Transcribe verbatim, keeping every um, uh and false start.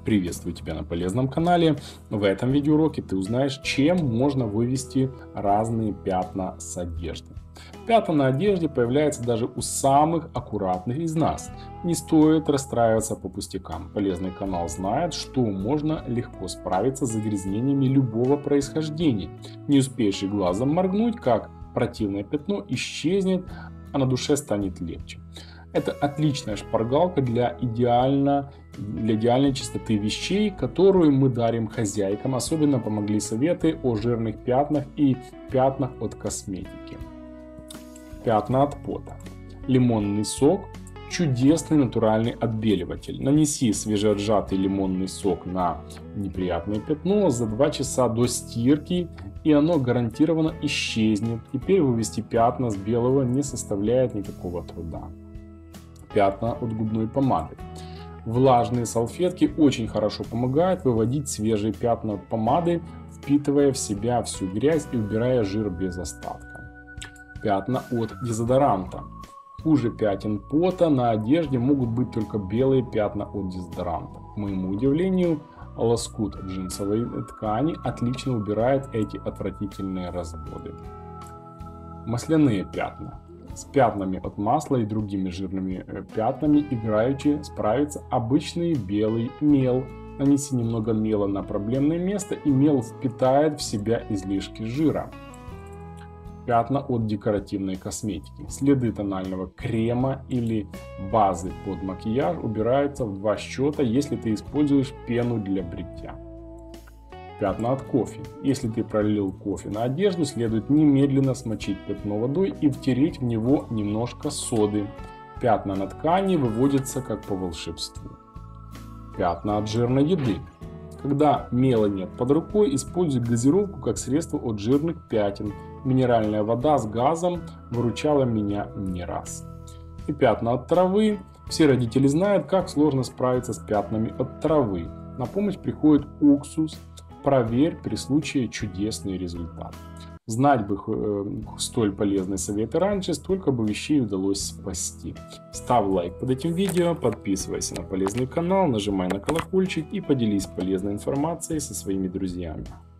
Приветствую тебя на полезном канале. В этом видеоуроке ты узнаешь, чем можно вывести разные пятна с одежды. Пятна на одежде появляются даже у самых аккуратных из нас. Не стоит расстраиваться по пустякам. Полезный канал знает, что можно легко справиться с загрязнениями любого происхождения. Не успеешь и глазом моргнуть, как противное пятно исчезнет, а на душе станет легче. Это отличная шпаргалка для, идеально, для идеальной чистоты вещей, которую мы дарим хозяйкам. Особенно помогли советы о жирных пятнах и пятнах от косметики. Пятна от пота. Лимонный сок – чудесный натуральный отбеливатель. Нанеси свежеотжатый лимонный сок на неприятное пятно за два часа до стирки, и оно гарантированно исчезнет. Теперь вывести пятна с белого не составляет никакого труда. Пятна от губной помады. Влажные салфетки очень хорошо помогают выводить свежие пятна от помады, впитывая в себя всю грязь и убирая жир без остатка. Пятна от дезодоранта. Хуже пятен пота на одежде могут быть только белые пятна от дезодоранта. К моему удивлению, лоскут джинсовой ткани отлично убирает эти отвратительные разводы. Масляные пятна. С пятнами от масла и другими жирными пятнами играючи справится обычный белый мел. Нанеси немного мела на проблемное место, и мел впитает в себя излишки жира. Пятна от декоративной косметики. Следы тонального крема или базы под макияж убираются в два счета, если ты используешь пену для бритья. Пятна от кофе. Если ты пролил кофе на одежду, следует немедленно смочить пятно водой и втереть в него немножко соды. Пятна на ткани выводятся как по волшебству. Пятна от жирной еды. Когда мела нет под рукой, используй газировку как средство от жирных пятен. Минеральная вода с газом выручала меня не раз. И пятна от травы. Все родители знают, как сложно справиться с пятнами от травы. На помощь приходит уксус. Проверь при случае чудесный результат. Знать бы э, столь полезные советы раньше, столько бы вещей удалось спасти. Ставь лайк под этим видео, подписывайся на полезный канал, нажимай на колокольчик и поделись полезной информацией со своими друзьями.